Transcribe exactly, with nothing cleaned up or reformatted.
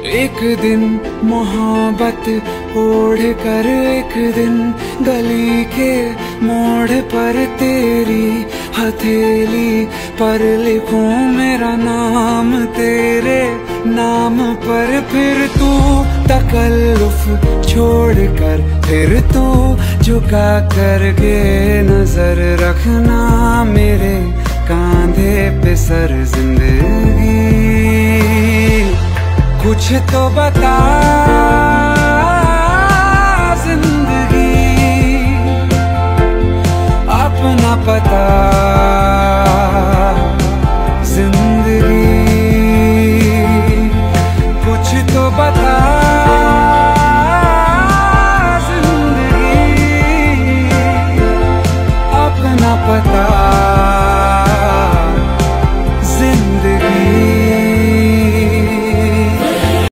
एक दिन मोहब्बत ओढ़ कर एक दिन गली के मोड़ पर तेरी हथेली पर लिखूं मेरा नाम तेरे नाम पर। फिर तू तकल्लुफ छोड़ कर फिर तू झुका करके नजर रखना मेरे कांधे पे सर जिंदगी। कुछ तो बता